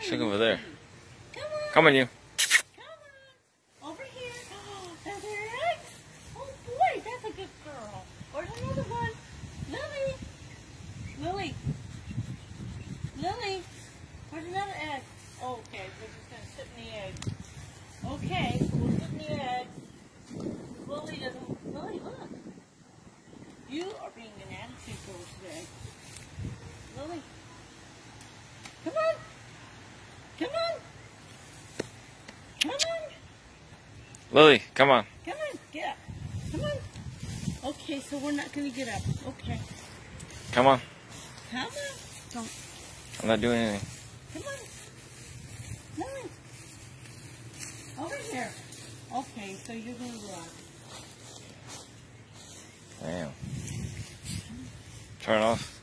Look over there. Come on. Come on, you. Come on. Over here. Oh, that's her eggs. Oh, boy, that's a good girl. Where's another one? Lily. Lily. Lily. Where's another egg? Oh, okay, we're just going to sit in the egg. Okay, so we'll sit in the egg. Lily doesn't... Lily, look. You are being an attitude girl today. Lily. Come on. Come on. Come on. Lily, come on. Come on. Get up. Come on. Okay, so we're not going to get up. Okay. Come on. Come on. Don't. I'm not doing anything. Come on. Lily. Over here. Okay, so you're going to run. Damn. Turn off.